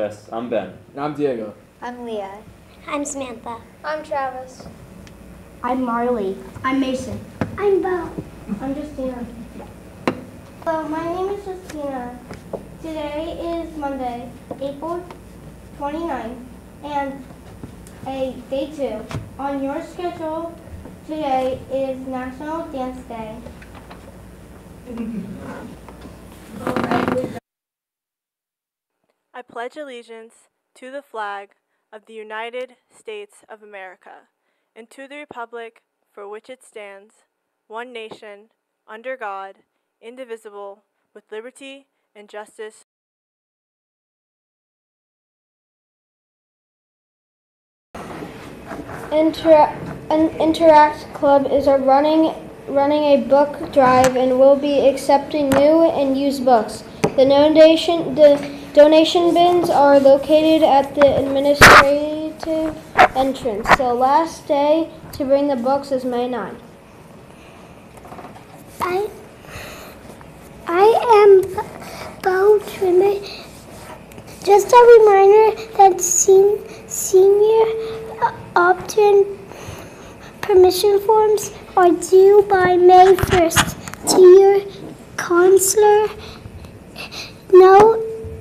Travis. I'm Ben. And I'm Diego. I'm Leah. I'm Samantha. I'm Travis. I'm Marley. I'm Mason. I'm Bo. I'm Justina. Hello, my name is Justina. Today is Monday, April 29th, and day 2. On your schedule today is National Dance Day. I pledge allegiance to the flag of the United States of America and to the republic for which it stands, one nation, under God, indivisible, with liberty and justice. Interact Club is running a book drive and will be accepting new and used books. The donation bins are located at the administrative entrance. The last day to bring the books is May 9th. I am Bo Trimmer. Just a reminder that senior opt-in permission forms are due by May 1st. To your counselor, no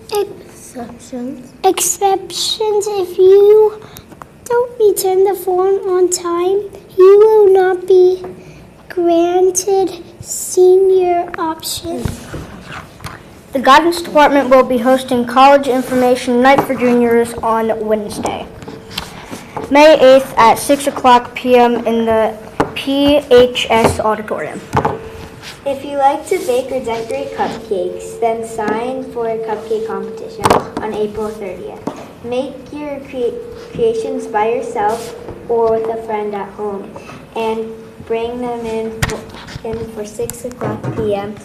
exceptions. If you don't return the form on time, you will not be granted senior option. The Guidance Department will be hosting College Information Night for Juniors on Wednesday, May 8th at 6 o'clock p.m. in the PHS Auditorium. If you like to bake or decorate cupcakes, then sign for a cupcake competition on April 30th. Make your creations by yourself or with a friend at home and bring them in for 6 o'clock p.m.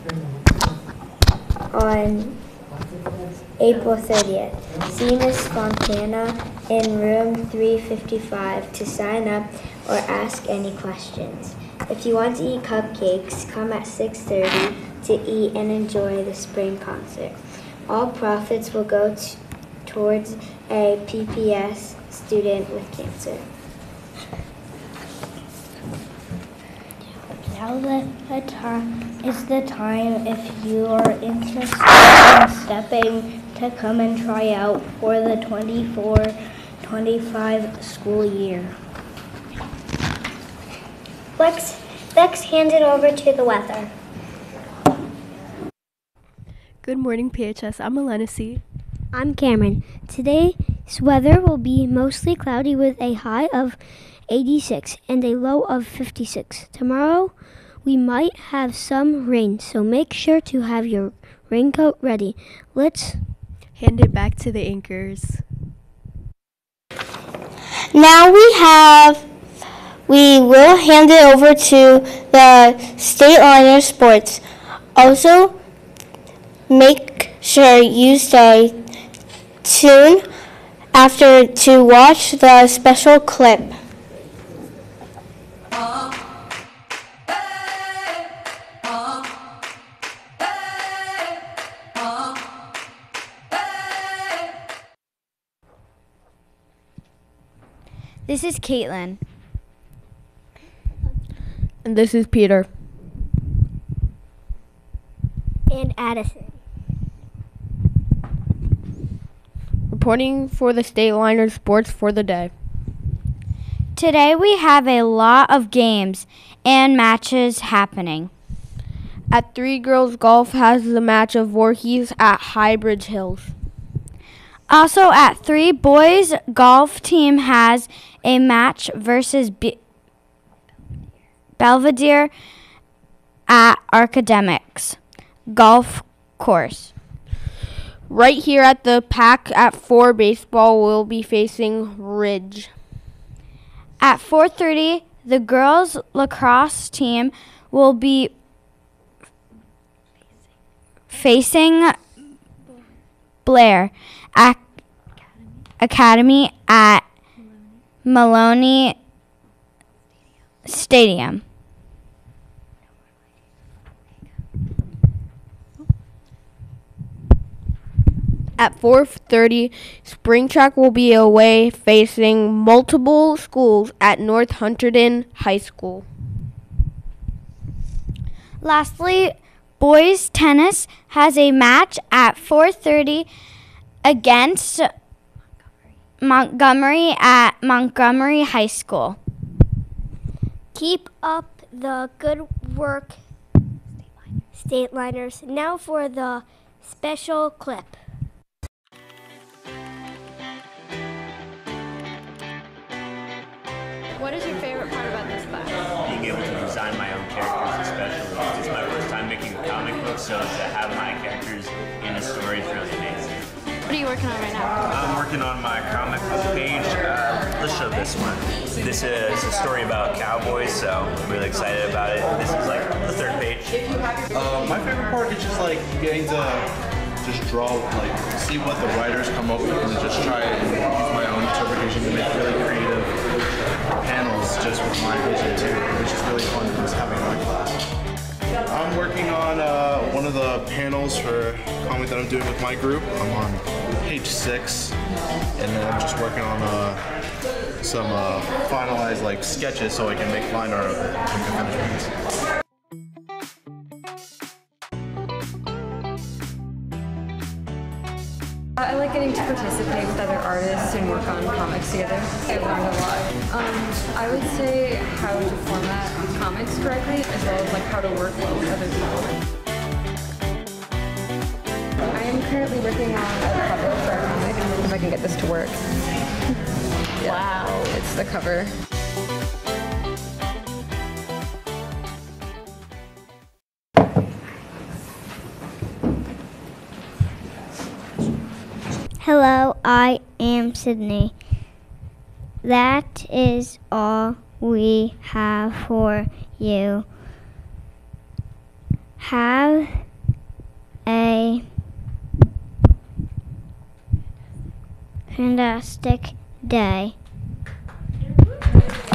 on April 30th. See Ms. Fontana in room 355 to sign up or ask any questions. If you want to eat cupcakes, come at 6:30 to eat and enjoy the spring concert. All profits will go towards a PPS student with cancer. Now is the time if you are interested in stepping to come and try out for the 24-25 school year. Let's hand it over to the weather. Good morning, PHS. I'm Elena C. I'm Cameron. Today's weather will be mostly cloudy with a high of 86 and a low of 56. Tomorrow, we might have some rain, so make sure to have your raincoat ready. Let's hand it back to the anchors. Now we will hand it over to the State Liner Sports. Also, make sure you stay tuned after to watch the special clip. This is Caitlin. And this is Peter. And Addison. Reporting for the State Liner Sports for the day. Today we have a lot of games and matches happening. At 3 Girls Golf has the match of Voorhees at Highbridge Hills. Also at 3 Boys Golf team has a match versus Belvedere at Academics Golf Course. Right here at the Pack at 4 Baseball will be facing Ridge. At 4:30, the girls lacrosse team will be facing Blair Academy at Maloney Stadium. At 4:30, spring track will be away facing multiple schools at North Hunterdon High School. Lastly, boys tennis has a match at 4:30 against Montgomery at Montgomery High School. Keep up the good work, State Liners. Now for the special clip. What is your favorite part about this class? Being able to design my own characters, especially. It's my first time making a comic book, so to have my characters in a story is really amazing. What are you working on right now? I'm working on my comic book page. Let's show this one. This is a story about cowboys, so I'm really excited about it. This is like the third page. My favorite part is just like getting to just draw, like see what the writers come up with and just try and use my own interpretation to make really creative panels just with my vision too, which is really fun just having my class. I'm working on one of the panels for a comic that I'm doing with my group. I'm on page 6, and then I'm just working on some finalized like sketches so I can make line art of it and finish piece. I like getting to participate with other artists and work on comics together. I've learned a lot. I would say how to format comics correctly, as well as like how to work well with other people. I am currently working on a cover for a comic, if I can get this to work. Yeah, wow. It's the cover. Hello, I am Sydney. That is all we have for you. Have a fantastic day.